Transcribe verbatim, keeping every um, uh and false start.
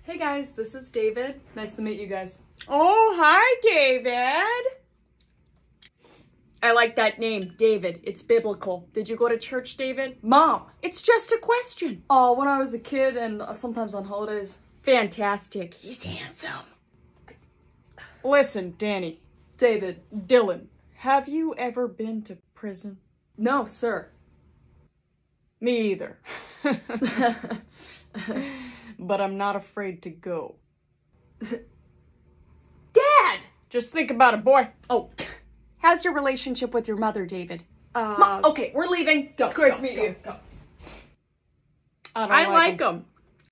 Hey guys, this is David. Nice to meet you guys. Oh, hi, David. I like that name, David. It's biblical. Did you go to church, David? Mom! It's just a question. Oh, when I was a kid and uh, sometimes on holidays. Fantastic. He's handsome. Listen, Danny. David. Dylan. Have you ever been to prison? No, sir. Me either. But I'm not afraid to go. Dad! Just think about it, boy. Oh. How's your relationship with your mother, David? Uh, Ma okay, we're leaving. Go, it's great go, to meet go, you. Go. I, I like, like him.